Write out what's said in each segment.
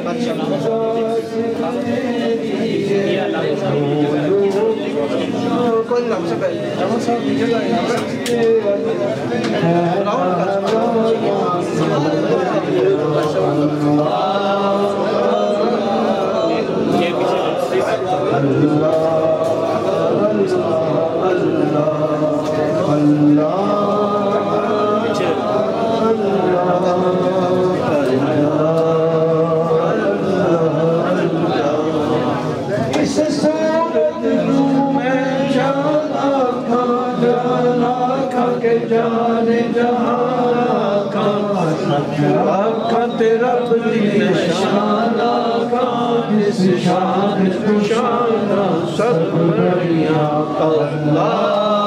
जाने जहाँ का तेरा निशाना का इस शान शाना सब बढ़िया अल्लाह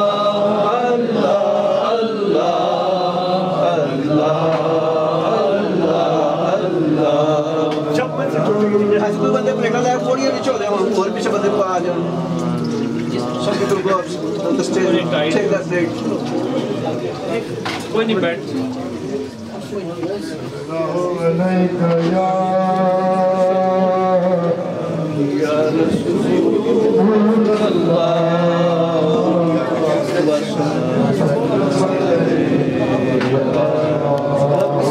अल्लाह अल्लाह अल्लाह अल्लाह जब ऐसे कोई बंदे को निकल आया फोड़िए नीचे हो जाए और पीछे बंदे को आ जाओ some people go up on the stage take that break कोई नहीं बैठ या